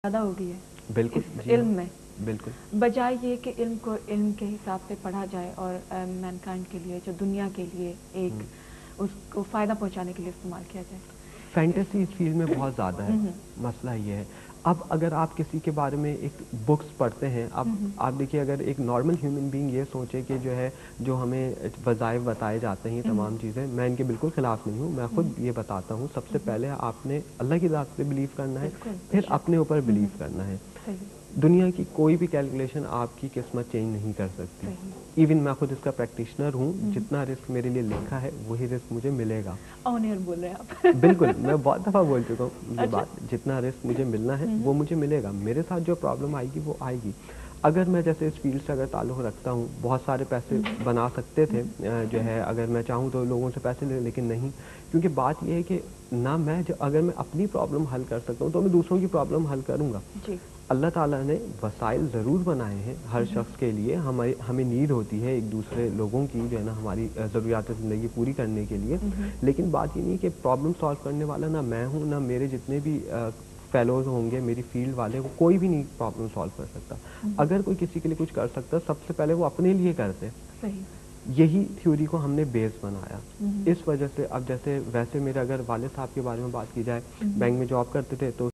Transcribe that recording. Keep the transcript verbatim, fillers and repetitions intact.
زیادہ ہو گئی ہے بالکل اس جی علم میں، بالکل بجائے یہ کہ علم کو علم کے حساب سے پڑھا جائے اور مینکائنڈ کے لیے جو دنیا کے لیے ایک اس کو فائدہ پہنچانے کے لیے استعمال کیا جائے. فینٹیسی اس فیلڈ میں بہت زیادہ ہے. مسئلہ یہ ہے اب اگر آپ کسی کے بارے میں ایک بکس پڑھتے ہیں، اب آپ دیکھیے اگر ایک نارمل ہیومن بینگ یہ سوچے کہ جو ہے جو ہمیں وظائف بتائے جاتے ہیں یہ تمام چیزیں، میں ان کے بالکل خلاف نہیں ہوں، میں خود یہ بتاتا ہوں. سب سے پہلے آپ نے اللہ کی ذات پہ بلیو کرنا ہے، پھر اپنے اوپر بلیو کرنا ہے. دنیا کی کوئی بھی کیلکولیشن آپ کی قسمت چینج نہیں کر سکتی. ایون میں خود اس کا پریکٹیشنر ہوں، جتنا رسک میرے لیے لکھا ہے وہی رسک مجھے ملے گا. آن ایئر بول رہے ہیں آپ؟ بالکل، میں بہت دفعہ بول چکا ہوں یہ بات، جتنا رسک مجھے ملنا ہے وہ مجھے ملے گا. میرے ساتھ جو پرابلم آئے گی وہ آئے گی. اگر میں جیسے اس فیلڈ سے اگر تعلق رکھتا ہوں، بہت سارے پیسے بنا سکتے تھے جو ہے، اگر میں چاہوں تو لوگوں سے پیسے لے، لیکن نہیں، کیونکہ بات یہ ہے کہ نہ میں اگر میں اپنی پرابلم حل کر سکتا ہوں تو میں دوسروں کی پرابلم حل کروں گا. اللہ تعالیٰ نے وسائل ضرور بنائے ہیں ہر شخص کے لیے، ہماری ہمیں نیڈ ہوتی ہے ایک دوسرے لوگوں کی جو ہے نا ہماری ضروریات زندگی پوری کرنے کے لیے. لیکن بات یہ نہیں کہ پرابلم سالو کرنے والا نہ میں ہوں نہ میرے جتنے بھی فیلوز ہوں گے میری فیلڈ والے، کوئی بھی نہیں پرابلم سالو کر سکتا. اگر کوئی کسی کے لیے کچھ کر سکتا سب سے پہلے وہ اپنے لیے کرتے. یہی تھیوری کو ہم نے بیس بنایا. اس وجہ سے اب جیسے ویسے میرے اگر والد صاحب کے بارے میں بات کی جائے، بینک میں جاب کرتے تھے تو